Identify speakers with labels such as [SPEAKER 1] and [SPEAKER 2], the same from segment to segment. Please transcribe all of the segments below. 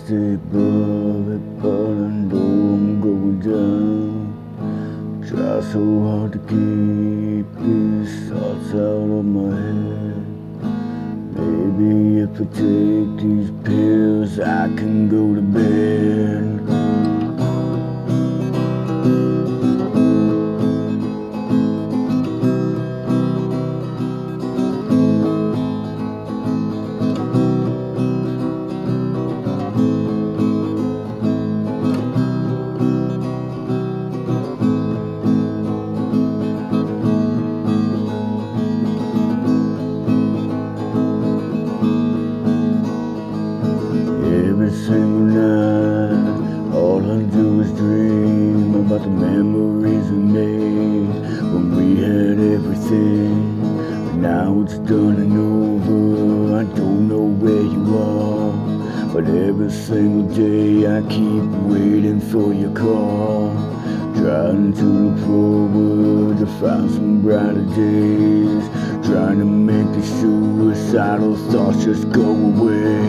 [SPEAKER 1] plastic bullet, but I know I'm going down. Try so hard to keep these thoughts out of my head. Maybe if I take these pills, I can go to bed. Every single night, all I do is dream about the memories we made when we had everything. But now it's done and over. I don't know where you are, but every single day I keep waiting for your call. Trying to look forward to find some brighter days. Trying to make the suicidal thoughts just go away.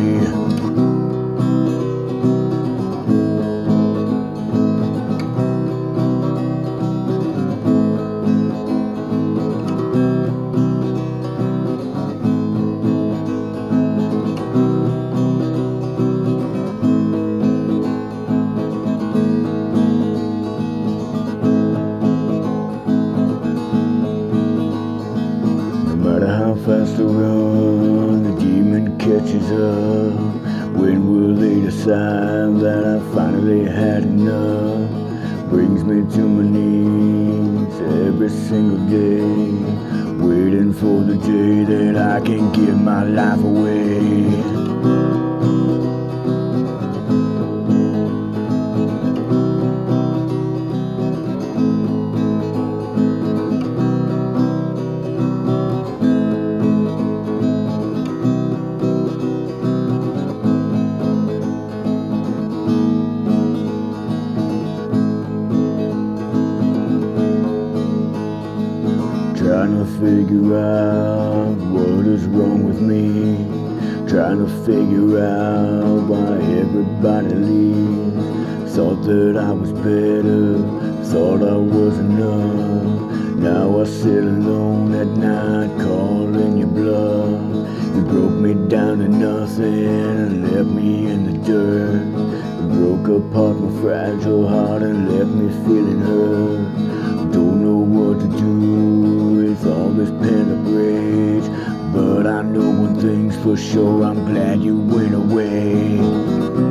[SPEAKER 1] No matter how fast I run, the demon catches up. When will they decide that I finally had enough? Brings me to my knees every single day, waiting for the day that I can give my life away. Trying to figure out what is wrong with me. Trying to figure out why everybody leaves. Thought that I was better, thought I was enough. Now I sit alone at night calling your bluff. You broke me down to nothing and left me in the dirt. You broke apart my fragile heart and left me feeling hurt. Don't know what to do with all this pent-up rage, but I know one thing's for sure, I'm glad you went away.